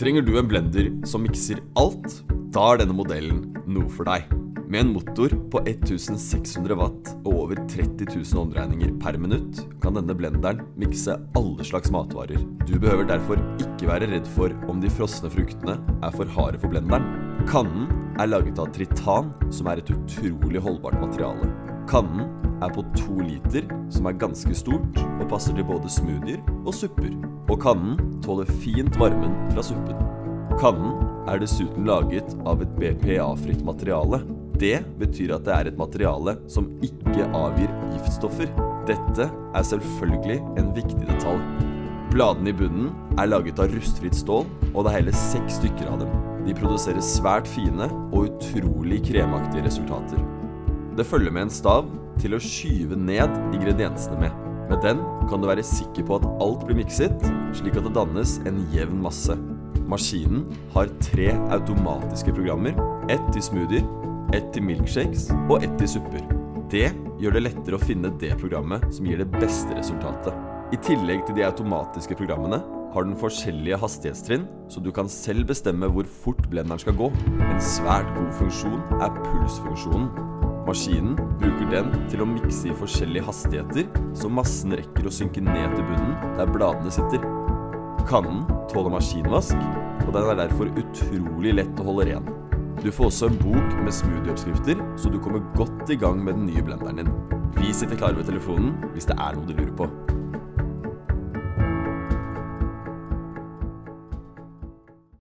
Trenger du en blender som mikser alt? Da er denne modellen noe for deg. Med en motor på 1600 watt og over 30 000 omdreininger per minutt kan denne blenderen mikse alle slags matvarer. Du behøver derfor ikke være redd for om de frosne fruktene er for harde for blenderen. Kannen er laget av tritan, som er et utrolig holdbart materiale. Kannen er på 2 liter, som er ganske stort og passer til både smoothier og supper. Og kannen tåler fint varmen fra suppen. Kannen er dessuten laget av et BPA-fritt materiale. Det betyr at det er et materiale som ikke avgir giftstoffer. Dette er selvfølgelig en viktig detalj. Bladene i bunnen er laget av rustfritt stål, og det er hele 6 stykker av dem. De produserer svært fine og utrolig kremaktige resultater. Det følger med en stav til å skyve ned ingrediensene med. Med den kan du være sikker på at alt blir mikset, slik at det dannes en jevn masse. Maskinen har 3 automatiske programmer, 1 til smoothier, 1 til milkshakes og 1 til supper. Det gjør det lettere å finne det programmet som gir det beste resultatet. I tillegg til de automatiske programmene har den forskjellige hastighetstrinn, så du kan selv bestemme hvor fort blenderen skal gå. En svært god funksjon er pulsfunksjonen. Maskinen bruker den til å mikse i forskjellige hastigheter, så massen rekker å synke ned til bunnen der bladene sitter. Kannen tåler maskinvask, og den er derfor utrolig lett å holde ren. Du får også en bok med smoothie-oppskrifter, så du kommer godt i gang med den nye blenderen din. Vi sitter klare ved telefonen hvis det er noe du lurer på.